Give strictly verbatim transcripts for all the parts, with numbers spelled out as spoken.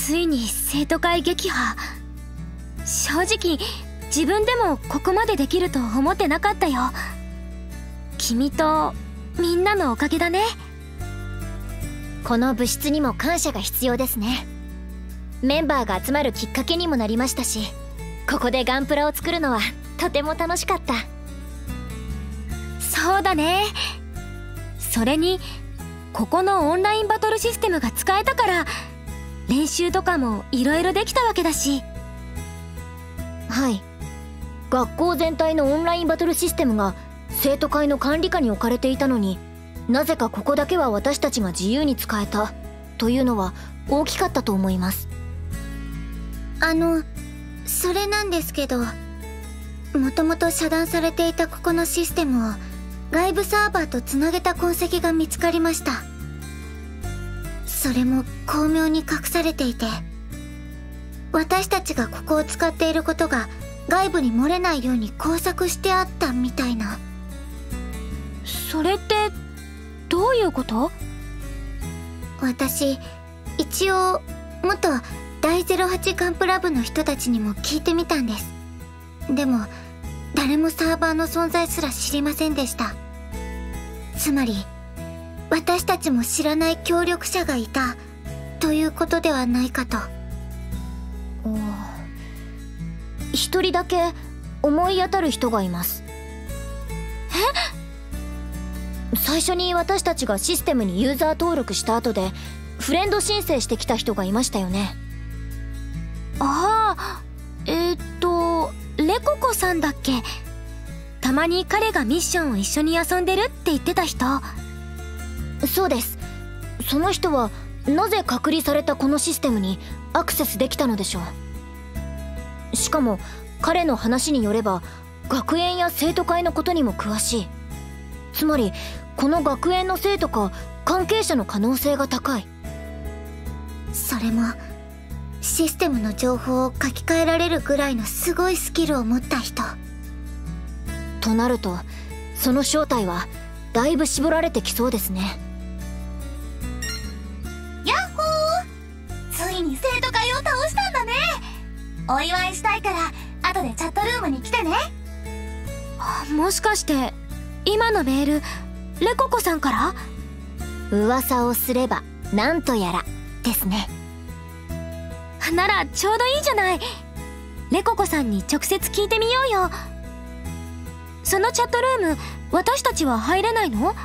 ついに生徒会撃破。正直自分でもここまでできると思ってなかったよ。君とみんなのおかげだね。 この部室にも感謝が必要ですね。メンバーが集まるきっかけにもなりましたし、ここでガンプラを作るのはとても楽しかった。 そうだね。それにここのオンラインバトルシステムが使えたから練習とかもいろいろできたわけだし。 はい、学校全体のオンラインバトルシステムが生徒会の管理下に置かれていたのに、なぜかここだけは私たちが自由に使えたというのは大きかったと思います。 あのそれなんですけど、もともと遮断されていたここのシステムを外部サーバーとつなげた痕跡が見つかりました。それも巧妙に隠されていて、私たちがここを使っていることが外部に漏れないように工作してあったみたいな。 それってどういうこと？ 私一応元第ゼロはちガンプラ部の人たちにも聞いてみたんです。でも誰もサーバーの存在すら知りませんでした。つまり私たちも知らない協力者がいたということではないかと。 一人だけ思い当たる人がいます。え？最初に私たちがシステムにユーザー登録した後でフレンド申請してきた人がいましたよね。 ああ、えー、っとレココさんだっけ。たまに彼がミッションを一緒に遊んでるって言ってた人。 そうです。その人はなぜ隔離されたこのシステムにアクセスできたのでしょう。しかも彼の話によれば学園や生徒会のことにも詳しい。つまりこの学園の生徒か関係者の可能性が高い。 それもシステムの情報を書き換えられるぐらいのすごいスキルを持った人となると、その正体はだいぶ絞られてきそうですね。 やっほー、ついに生徒会を倒したんだね。お祝いしたいから後でチャットルームに来てね。 もしかして今のメールレココさんから？ 噂をすればなんとやらですね。 ならちょうどいいじゃない。レココさんに直接聞いてみようよ。そのチャットルーム私たちは入れないの？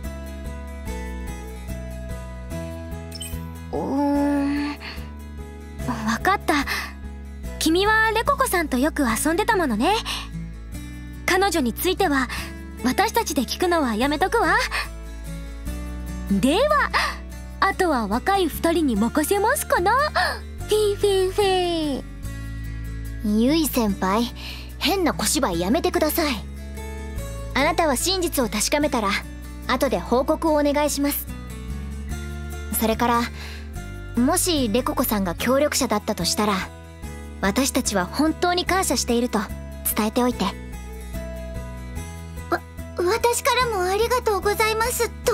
うーん、分かった。君はレココさんとよく遊んでたものね。彼女については私たちで聞くのはやめとくわ。ではあとは若い二人に任せますかな。フィーフィーフィー。 ゆい先輩、変な小芝居やめてください。あなたは真実を確かめたら後で報告をお願いします。それからもしレココさんが協力者だったとしたら、私たちは本当に感謝していると伝えておいて。 わ、私からもありがとうございますと。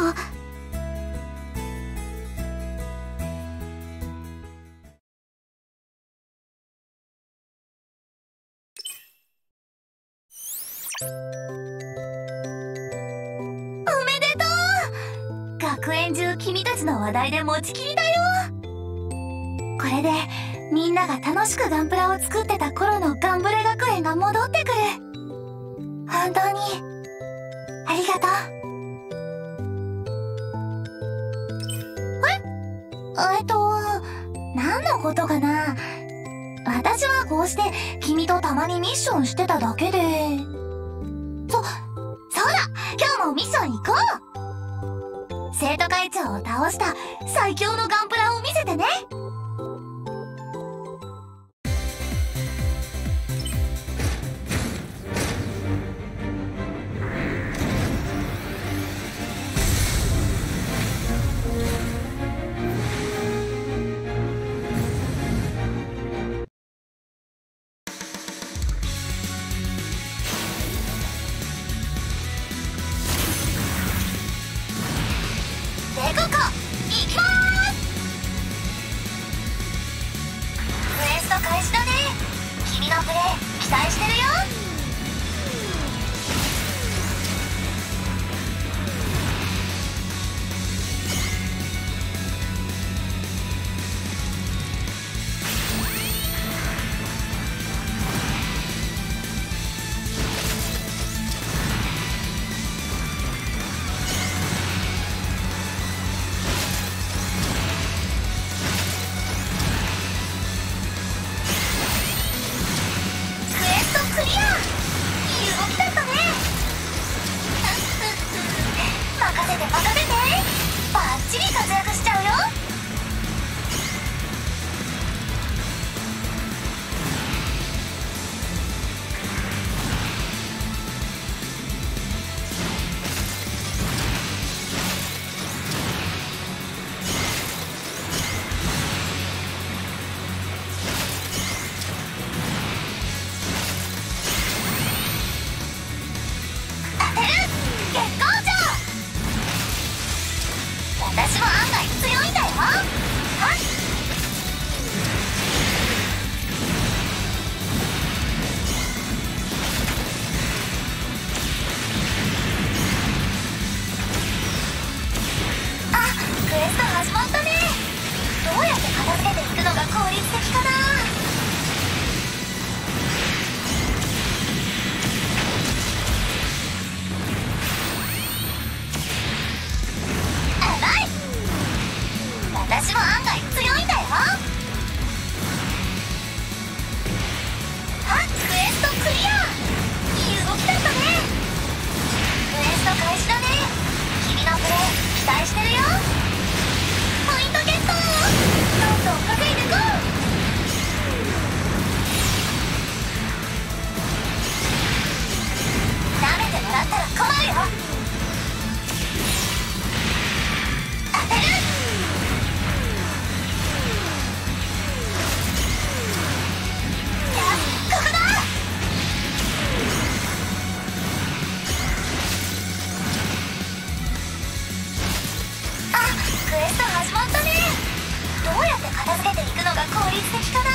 おめでとう。学園中君たちの話題で持ちきりだよ。これでみんなが楽しくガンプラを作ってた頃のガンブレ学園が戻ってくる。本当にありがとう。ええっと何のことかな。私はこうして君とたまにミッションしてただけで。そ、そうだ、今日もミッション行こう。生徒会長を倒した最強のガンプラを見せてね。レココ、行きまーす。 バッチリ活躍しちゃうよ。私も案外強いんだよ。はっあ、クエスト始まったね。どうやって片付けていくのが効率的かな。私も案外強いんだよ。はっ、クエストクリア。いい動きだったね。クエスト開始だね。君のプレー期待してるよ。ポイントゲット。どんどん稼いでこう。舐めてもらったら困るよ。当てる。クエスト始まったね。どうやって片付けていくのが効率的かな。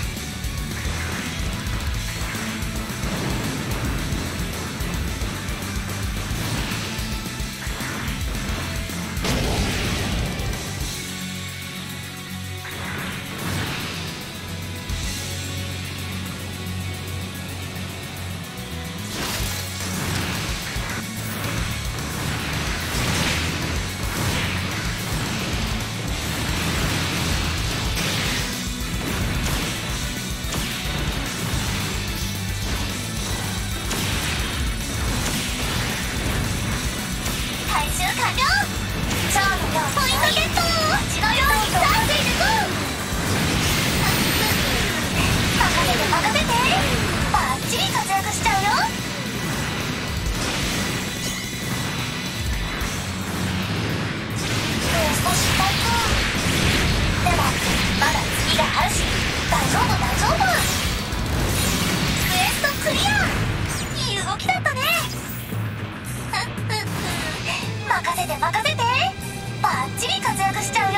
任せて任せて。バッチリ活躍しちゃうよ。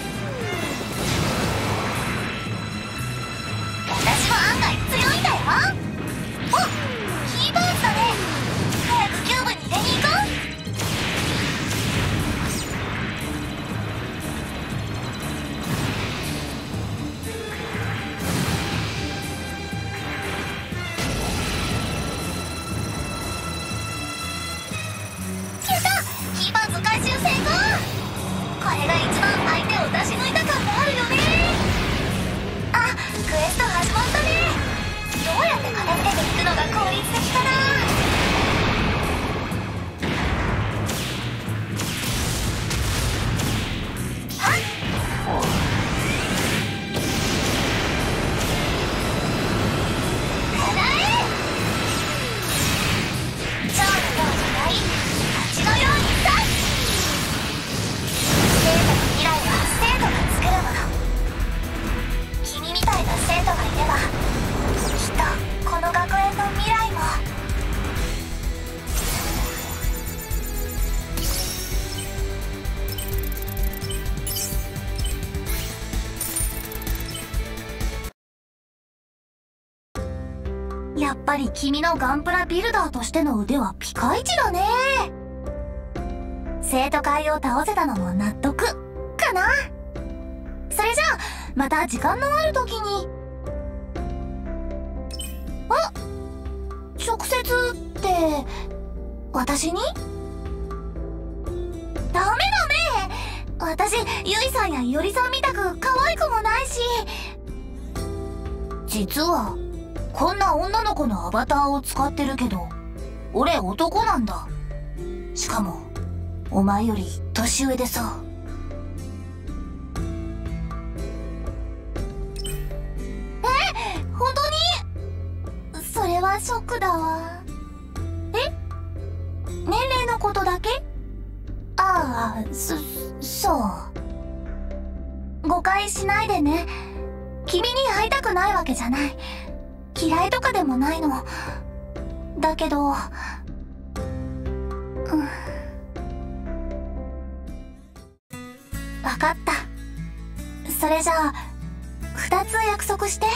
私も案外強いんだよ。お、キーバーズだね。早くキューブに入れに行こう。やった、キーバーズ回収成功。これが一番相手を出し抜いた感があるよね。あ、クエスト始まったね。どうやって片付けていくのが効率的かな。はっ、叶え。超のようじゃない、蜂のようにさ。生徒の未来は生徒が作るもの。君みたいな生徒がいれば、きっとこの学園の未来も。やっぱり君のガンプラビルダーとしての腕はピカイチだね。生徒会を倒せたのも納得かな。それじゃあまた時間のある時に。あ、直接って私に？ダメダメ。私ゆいさんやいおりさんみたく可愛くもないし。実はこんな女の子のアバターを使ってるけど、俺男なんだ。しかもお前より年上でさ。 れはショックだわ。え？年齢のことだけ？ああ、そ、そう。誤解しないでね。君に会いたくないわけじゃない。嫌いとかでもないの。だけど、うん。わかった。それじゃあ、二つ約束して。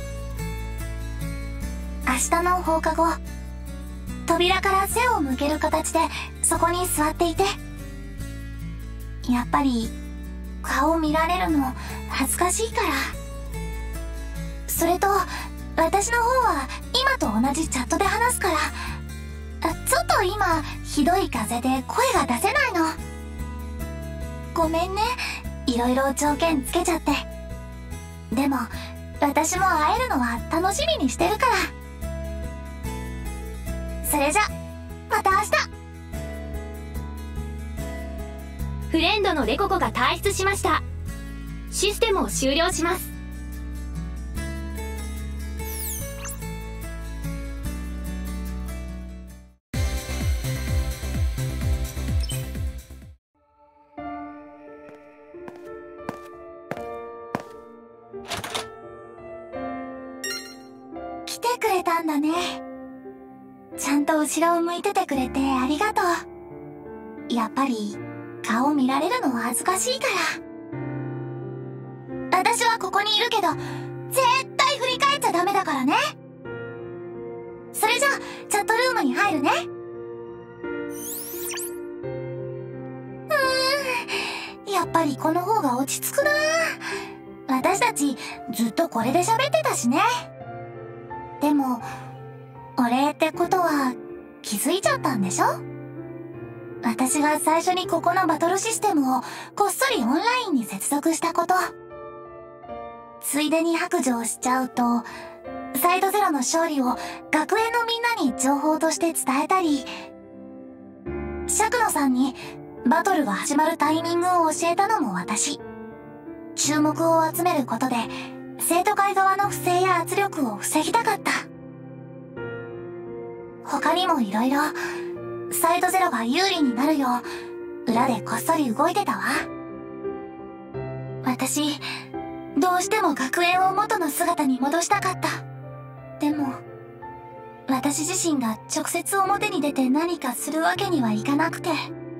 明日の放課後、扉から背を向ける形でそこに座っていて。やっぱり、顔見られるの恥ずかしいから。それと、私の方は今と同じチャットで話すから、ちょっと今、ひどい風で声が出せないの。ごめんね、いろいろ条件つけちゃって。でも、私も会えるのは楽しみにしてるから。それじゃ、また明日。 フレンドのレココが退出しました。システムを終了します。 来てくれたんだね。ちゃんと後ろを向いててくれてありがとう。やっぱり顔見られるの恥ずかしいから。私はここにいるけど絶対振り返っちゃダメだからね。それじゃあチャットルームに入るね。うーん、やっぱりこの方が落ち着くな。私たちずっとこれで喋ってたしね。でもお礼ってことは気づいちゃったんでしょ？私が最初にここのバトルシステムをこっそりオンラインに接続したこと。ついでに白状しちゃうと、サイドゼロの勝利を学園のみんなに情報として伝えたり、釈野さんにバトルが始まるタイミングを教えたのも私。注目を集めることで生徒会側の不正や圧力を防ぎたかった。他にも色々サイドゼロが有利になるよう裏でこっそり動いてたわ。私どうしても学園を元の姿に戻したかった。でも私自身が直接表に出て何かするわけにはいかなくて、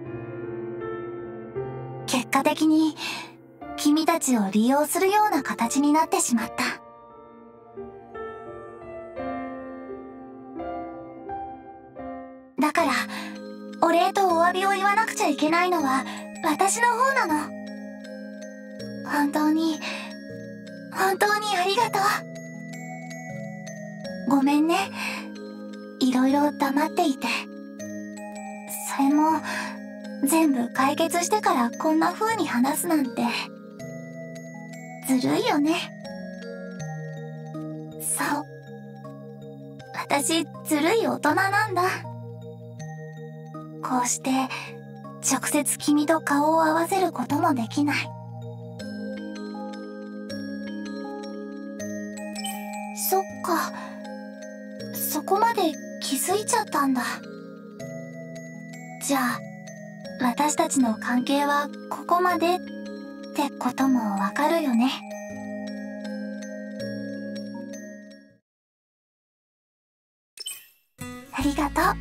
結果的に君たちを利用するような形になってしまった。だからお礼とお詫びを言わなくちゃいけないのは私の方なの。本当に本当にありがとう。ごめんね、いろいろ黙っていて。それも全部解決してからこんな風に話すなんてずるいよね。そう、私ずるい大人なんだ。こうして直接君と顔を合わせることもできない。そっか、そこまで気づいちゃったんだ。じゃあ私たちの関係はここまでってこともわかるよね。ありがとう。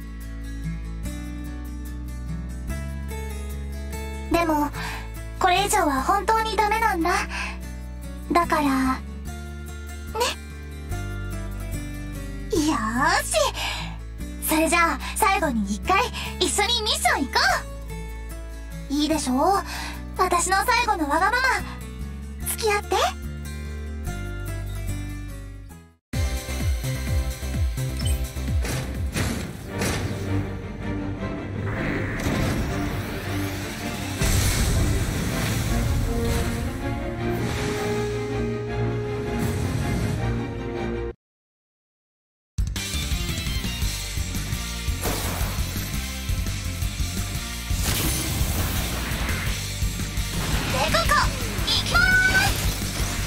でもこれ以上は本当にダメなんだ。だからね。よーし、それじゃあ最後に一回一緒にミッション行こう。いいでしょう、私の最後のわがまま付き合って。レココ行きまーす。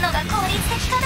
くのが効率的かな。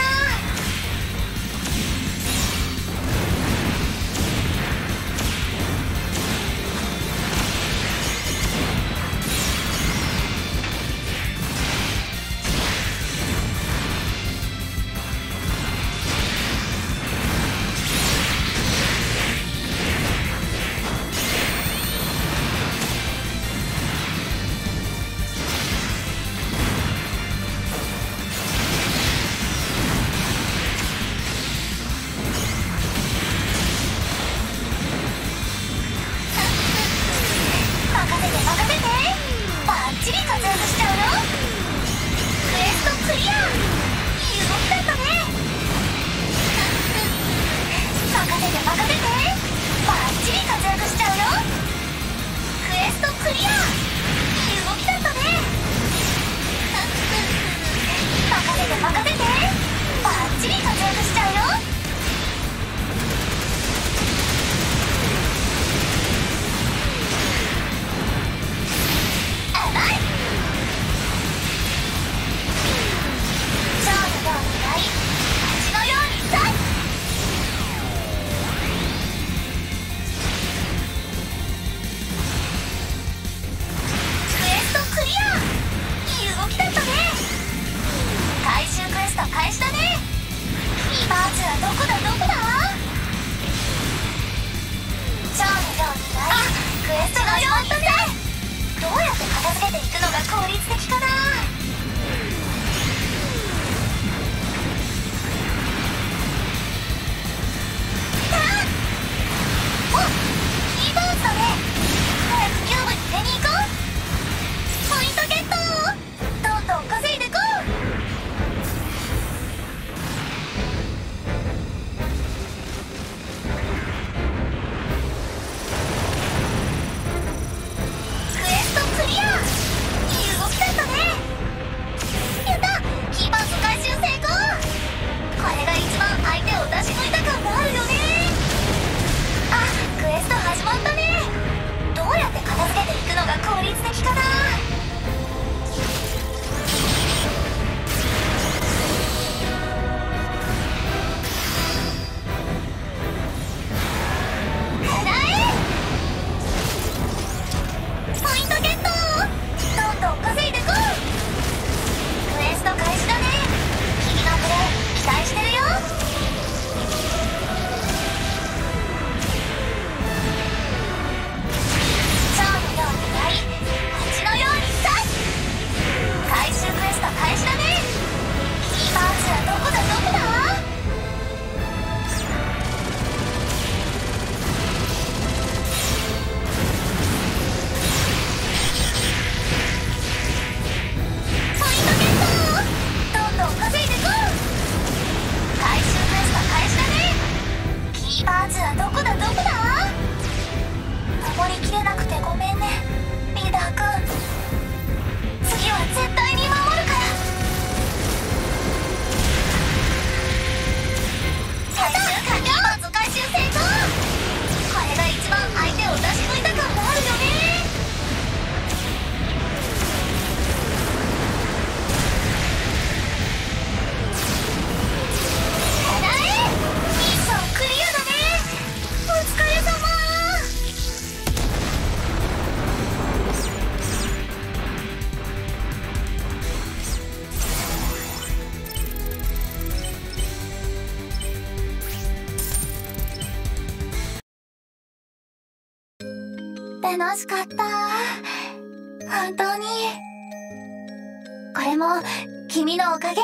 楽しかった。本当に。これも君のおかげ。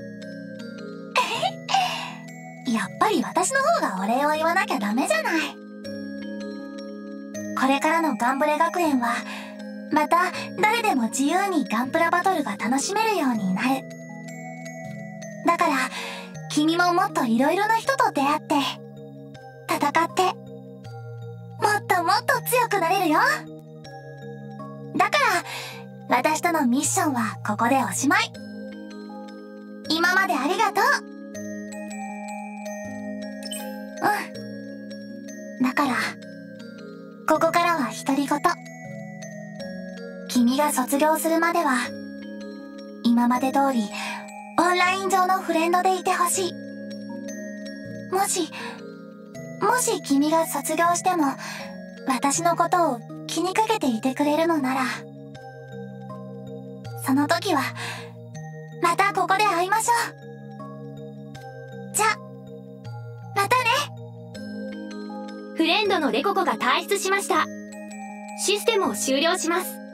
やっぱり私の方がお礼を言わなきゃダメじゃない。これからのガンブレ学園はまた誰でも自由にガンプラバトルが楽しめるようになる。だから君ももっといろいろな人と出会って戦ってもっともっと強くなれるよ。だから私とのミッションはここでおしまい。今までありがとう。うん。だからここからは独り言。君が卒業するまでは今まで通りオンライン上のフレンドでいてほしい。もし、もし君が卒業しても、私のことを気にかけていてくれるのなら、その時は、またここで会いましょう。じゃ、またね。 フレンドのレココが退出しました。システムを終了します。